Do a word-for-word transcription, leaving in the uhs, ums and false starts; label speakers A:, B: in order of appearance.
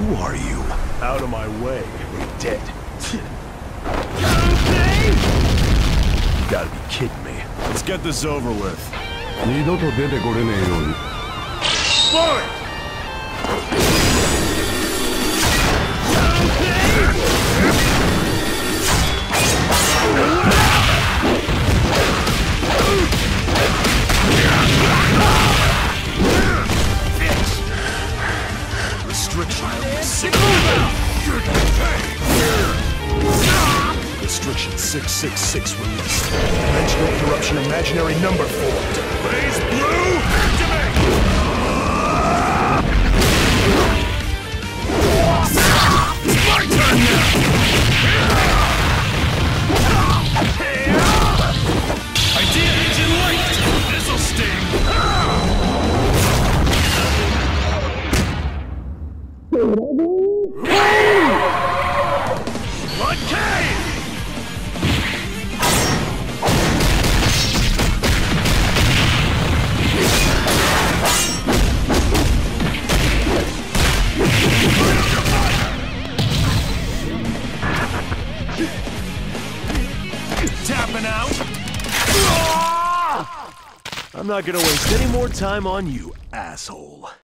A: Who are you? Out of my way. You're dead. You gotta be kidding me. Let's get this over with. 二度と出てこれねえように。Forward! Restriction six. Restriction six six six released. Dimensional interruption imaginary number formed. Blaze blue, activate! It's my turn now! Idea engine light! This'll sting! Blood cave! Tapping out. I'm not gonna waste any more time on you, asshole.